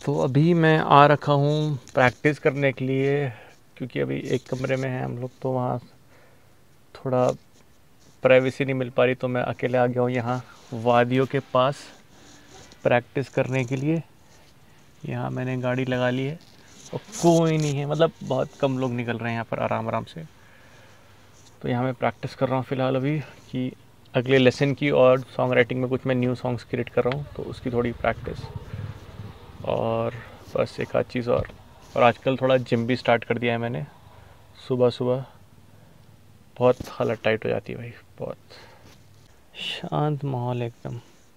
तो अभी मैं आ रखा हूँ प्रैक्टिस करने के लिए, क्योंकि अभी एक कमरे में हैं हम लोग, तो वहाँ थोड़ा प्राइवेसी नहीं मिल पा रही, तो मैं अकेले आ गया हूँ यहाँ वादियों के पास प्रैक्टिस करने के लिए। यहाँ मैंने गाड़ी लगा ली है और कोई नहीं है, मतलब बहुत कम लोग निकल रहे हैं यहाँ पर आराम आराम से। तो यहाँ मैं प्रैक्टिस कर रहा हूँ फ़िलहाल अभी कि अगले लेसन की, और सॉन्ग राइटिंग में कुछ मैं न्यू सॉन्ग्स क्रिएट कर रहा हूँ, तो उसकी थोड़ी प्रैक्टिस और बस एक आध चीज़ और आजकल थोड़ा जिम भी स्टार्ट कर दिया है मैंने। सुबह सुबह बहुत हालत टाइट हो जाती है भाई, बहुत शांत माहौल एकदम।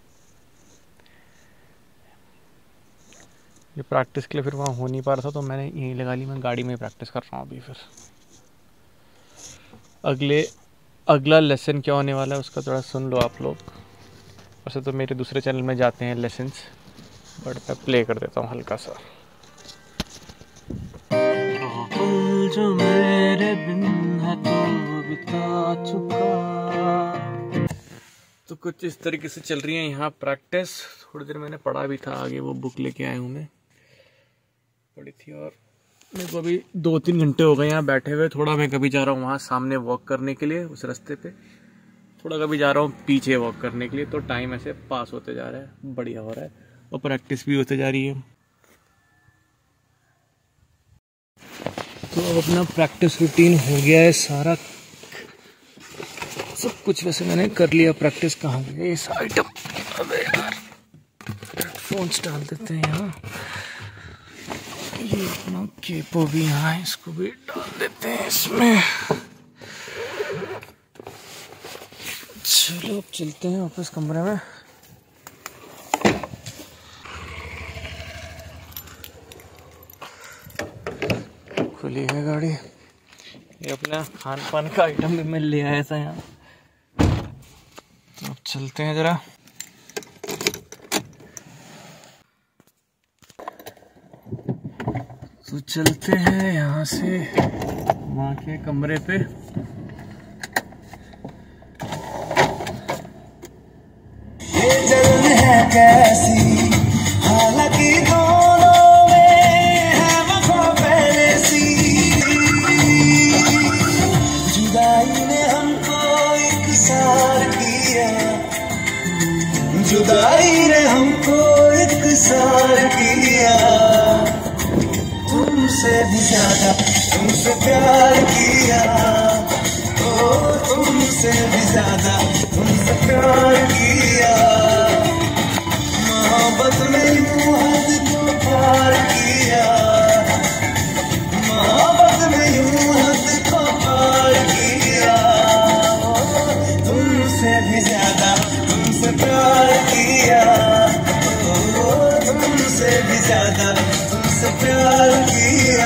ये प्रैक्टिस के लिए फिर वहाँ हो नहीं पा रहा था, तो मैंने यहीं लगा ली, मैं गाड़ी में प्रैक्टिस कर रहा हूँ अभी। फिर अगला लेसन क्या होने वाला है उसका थोड़ा सुन लो आप लोग। वैसे तो मेरे दूसरे चैनल में जाते हैं लेसन्स, बट मैं प्ले कर देता हूँ हल्का सा। जो मेरे बिन है तो बिता चुका। तो कुछ इस तरीके से चल रही है यहाँ प्रैक्टिस। थोड़ी देर मैंने पढ़ा भी था, आगे वो बुक लेके आया हूँ मैं, पढ़ी थी। और मेरे को अभी 2-3 घंटे हो गए यहाँ बैठे हुए। थोड़ा मैं कभी जा रहा हूँ वहाँ सामने वॉक करने के लिए उस रास्ते पे, थोड़ा कभी जा रहा हूँ पीछे वॉक करने के लिए, तो टाइम ऐसे पास होते जा रहा है, बढ़िया हो रहा है और प्रैक्टिस भी होते जा रही है। तो अब अपना प्रैक्टिस रूटीन हो गया है सारा, सब कुछ वैसे मैंने कर लिया। प्रैक्टिस कहाँ गई इस आइटम, अबे यार हेडफोन्स डाल देते हैं यहाँ। ये अपना केपो भी यहाँ है, इसको भी डाल देते हैं इसमें। चलो अब चलते हैं वापस कमरे में। खुली है गाड़ी। ये अपना खान पान का आइटम भी मैं ले आया था यहाँ, तो अब चलते हैं जरा। तो चलते हैं यहाँ से माँ के कमरे पे। ये जलन है कैसी, हालांकि दोनों में है वफा पहले सी। जुदाई ने हमको इकसार किया, जुदाई ने हमको इकसार किया। तुमसे भी ज्यादा तुमसे प्यार किया, ओ तुमसे भी ज्यादा तुमसे प्यार किया। मोहब्बत में यूं हद को पार किया, मोहब्बत में यूं हद को पार किया। तुमसे भी ज्यादा तुमसे प्यार किया, ओ तुमसे भी ज्यादा तुमसे प्यार किया।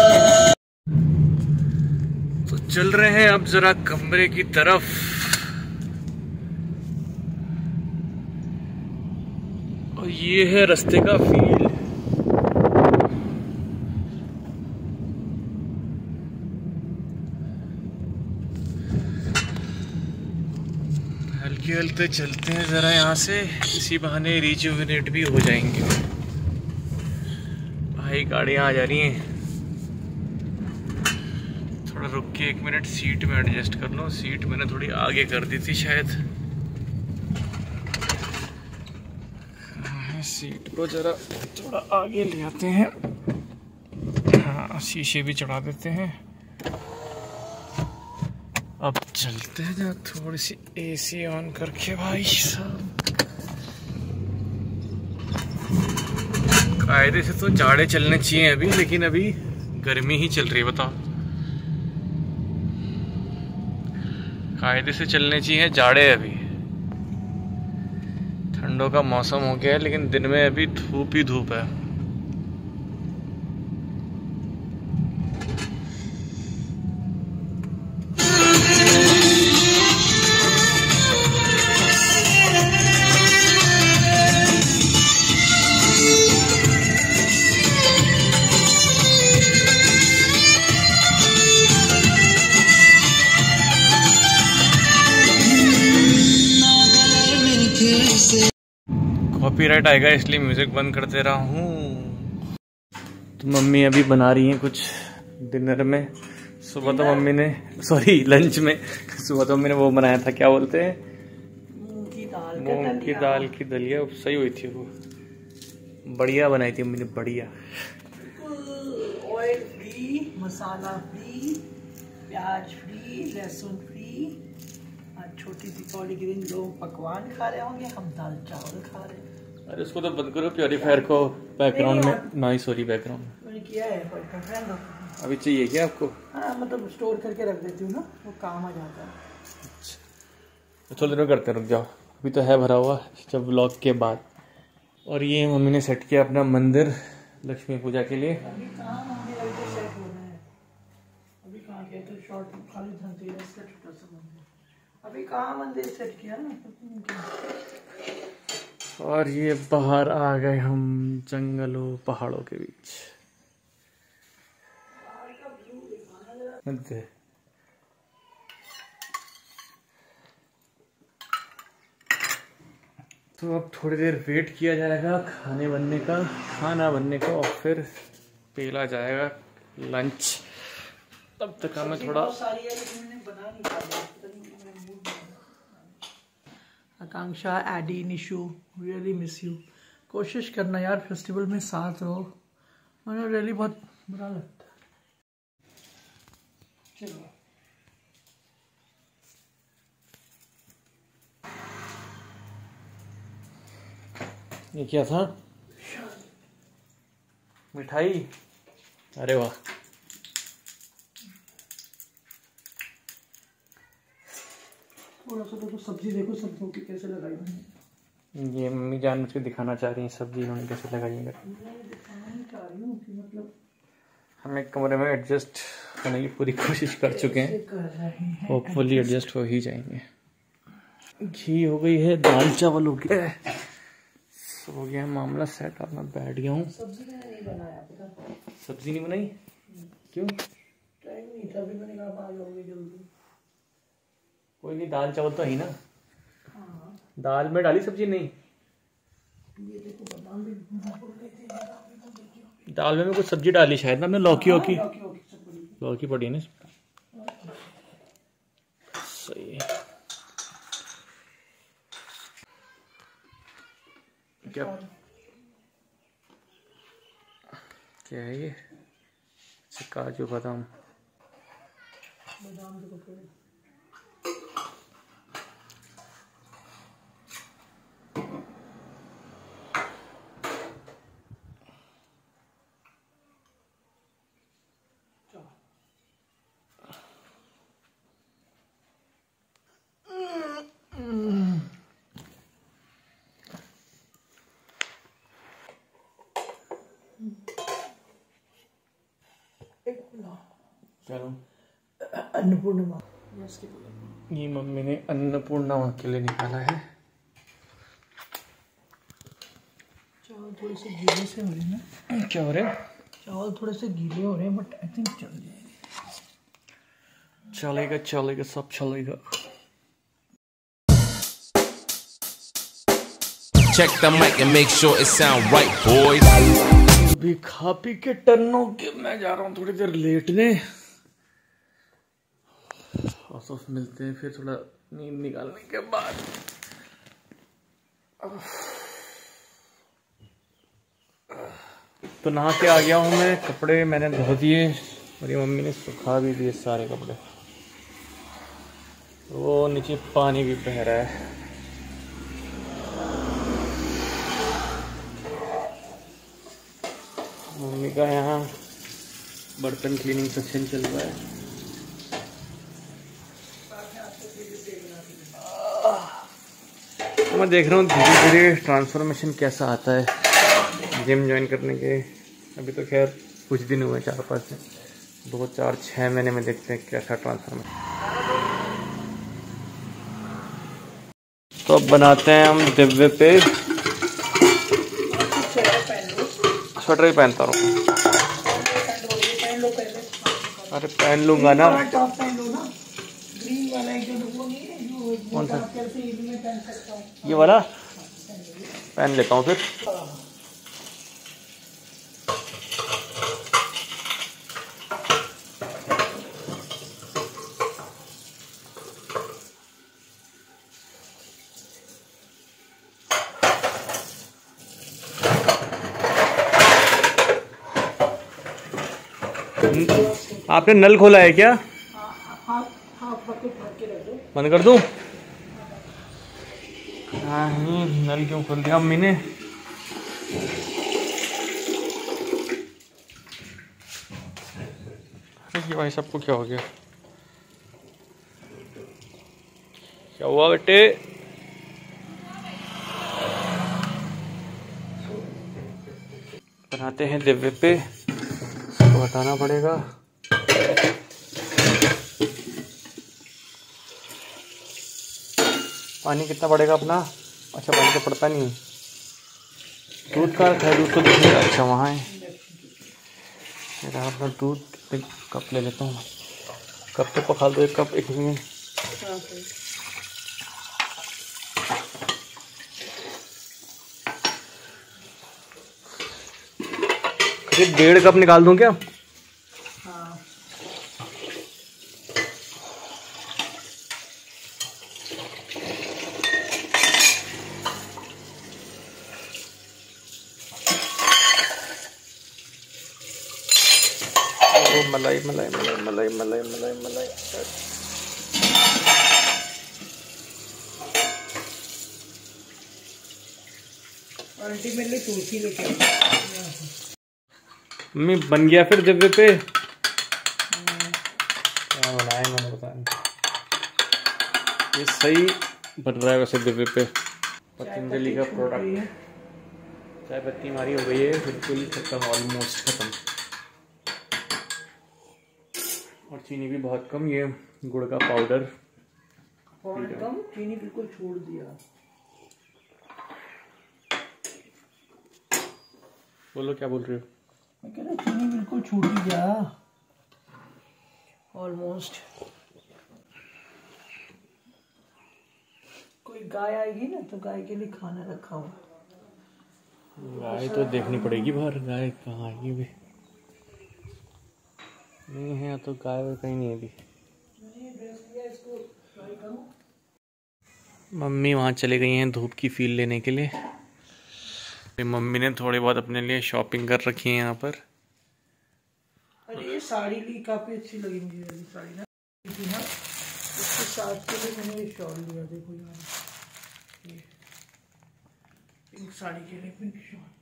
तो चल रहे हैं अब जरा कमरे की तरफ। और ये है रास्ते का फील। हल्के हल्के चलते हैं जरा यहाँ से, इसी बहाने रिजुविनेट भी हो जाएंगे। भाई गाड़ियाँ आ जा रही हैं, थोड़ा रुक के 1 मिनट सीट में एडजस्ट कर लो। सीट मैंने थोड़ी आगे कर दी थी शायद, सीट को जरा थोड़ा आगे ले आते हैं। हाँ, शीशे भी चढ़ा देते हैं। अब चलते हैं जरा, थोड़ी सी एसी ऑन करके भाई साहब। कायदे से तो जाड़े चलने चाहिए अभी, लेकिन अभी गर्मी ही चल रही है। बताओ, कायदे से चलने चाहिए जाड़े, अभी ठंडों का मौसम हो गया है, लेकिन दिन में अभी धूप ही धूप है। कॉपीराइट आएगा इसलिए म्यूजिक बंद कर दे रहा हूँ। तो मम्मी अभी बना रही हैं कुछ डिनर में। सुबह तो मम्मी ने लंच में सुबह तो मम्मी ने वो बनाया था, क्या बोलते हैं, मूंग की दाल की दलिया। सही हुई थी वो, बढ़िया बनाई थी मम्मी ने, बढ़िया। ऑयल फ्री, मसाला फ्री, प्याज फ्री, लहसुन फ्री। आज छोटी दीपावली के दिन लोग पकवान खा रहे होंगे, हम दाल चावल खा रहे हैं। अरे उसको तो बंद करो, प्योरीफायर को बैकग्राउंड में नॉइस हो रही बैकग्राउंड में। मैंने किया है अभी चाहिए क्या आपको? हाँ, मतलब स्टोर करके रख देती हूँ ना, वो काम आ जाता है। अच्छा, थोड़ी देर में करते हैं, रुक जाओ, अभी तो है भरा हुआ जब व्लॉग के बाद। और ये मम्मी ने सेट किया अपना मंदिर लक्ष्मी पूजा के लिए। अभी कहाँ मंदिर अभी तो सेट हो रहा है, अभी कहाँ किया तो शॉर्ट खाली धनतेरस का छोटा सा मंदिर, अभी कहाँ मंदिर सेट किया ना। और ये बाहर आ गए हम जंगलों पहाड़ों के बीच। तो अब थोड़ी देर वेट किया जाएगा खाना बनने का और फिर पीला जाएगा लंच। तब तक हमें थोड़ा आकांक्षा, एडी, निशु, रियली मिस यू। कोशिश करना यार फेस्टिवल में साथ रहो, मुझे रियली बहुत बुरा लगता है। चलो ये क्या था? मिठाई? अरे वाह, थोड़ा सा देखो सब्जी, देखो सब्जियों की कैसे लगाई मैंने। ये मम्मी जानबूझ के दिखाना चाह रही हैं सब्जी इन्होंने कैसे लगाई है। दिखाना नहीं चाह रही हूँ कि मतलब हम एक कमरे में एडजस्ट होने की पूरी कोशिश कर चुके हैं, होपफुली एडजस्ट हो ही जाएंगे। घी हो गई है, दाल चावल हो गया, हो गया मामला सेट। अब मैं बैठ गया हूँ। सब्जी मैंने नहीं बनाया, पता सब्जी नहीं बनाई क्यों? टाइम नहीं था, अभी मैंने कहा बाहर लोगे जल्दी। कोई नहीं, दाल चावल तो है ना। हाँ, दाल में डाली सब्जी नहीं? ये देखो बादाम भी भून लेते हैं। दाल में कुछ सब्जी डाली शायद ना हमने, लौकी लौकी पड़ी है ना। सही है। क्या है ये? काजू बादाम के पकौड़े। चलो, अन्नपूर्णिमा ये मम्मी ने अन्नपूर्णिमा के लिए निकाला है। चावल थोड़े से गीले से हो रहे हैं ना। क्या हो रहा है? चावल थोड़े से गीले हो रहे हैं, बट आई थिंक चल जाएंगे। चलेगा चलेगा, सब चलेगा। Check the mic and make sure it sound right, boys. अभी खा पी के टर्न हो के मैं जा रहा हूँ थोड़ी देर लेटने। और मिलते हैं फिर थोड़ा नींद निकालने के बाद। तो नहा के आ गया हूँ मैं, कपड़े मैंने धो दिए और ये मम्मी ने सुखा भी दिए सारे कपड़े। वो नीचे पानी भी बह रहा है। मम्मी का यहाँ बर्तन क्लीनिंग सेक्शन चल रहा है। तो मैं देख रहा हूँ धीरे धीरे ट्रांसफॉर्मेशन कैसा आता है जिम ज्वाइन करने के। अभी तो खैर कुछ दिन हुए, 4-5 दिन, 2-4-6 महीने में देखते हैं कैसा ट्रांसफॉर्मेशन। तो अब बनाते हैं हम दिव्य पे। स्वेटर ही पहनता रहूँ। अरे पहन लूंगा ना। टॉप पहन लो ना, ग्रीन वाला एक जो वो नहीं है, जो कौन सा? कैसे में पहन सकता हूँ, ये वाला पहन लेता हूँ फिर। आपने नल खोला है क्या? हाफ बकेट भर के रख दो। बंद कर दूं? हाँ, नल क्यों खोल दिया अम्मी ने? अरे भाई सबको क्या हो गया? क्या हुआ बेटे? बनाते हैं दिव्य पे, इसको हटाना पड़ेगा। पानी कितना पड़ेगा अपना? अच्छा पानी तो पड़ता नहीं है। दूध का है, दूध तो दूध अच्छा वहाँ है। मेरा अपना दूध कितने कप ले लेता हूँ। कप तो पका दो, एक कप एक में। करीब 1.5 कप निकाल दूं क्या? हाँ। मलाई मलाई मलाई मलाई मलाई मलाई मलाई अल्टीमेटली तुलसी लेके मम्मी बन गया फिर दिव्य पे? क्या बनाया मैंने पता नहीं। ये सही बन रहा है वैसे दिव्य पे। पतंजलि का प्रोडक्ट। चाय पत्ती हमारी हो गई है बिल्कुल खत्म, ऑलमोस्ट खत्म। और चीनी भी बहुत कम। ये गुड़ का पाउडर कम, चीनी बिल्कुल छोड़ दिया। बोलो क्या बोल रहे हो? मैं कह रहा चीनी बिल्कुल छूट ही गया ऑलमोस्ट। कोई गाय आएगी ना तो गाय के लिए खाना रखा हुआ। गाय तो देखनी पड़ेगी बाहर। गाय कहाँ आएगी अभी? नहीं है तो गाय और कहीं नहीं है अभी। मम्मी वहाँ चले गई हैं धूप की फील लेने के लिए। मम्मी ने थोड़ी बहुत अपने लिए शॉपिंग कर रखी है यहाँ पर। अरे ये साड़ी ली, काफी अच्छी लगी मुझे वाली साड़ी ना। इसके साथ के लिए मैंने ये शॉल लिया। देखो यार, पिंक साड़ी के लिए पिंक शॉल।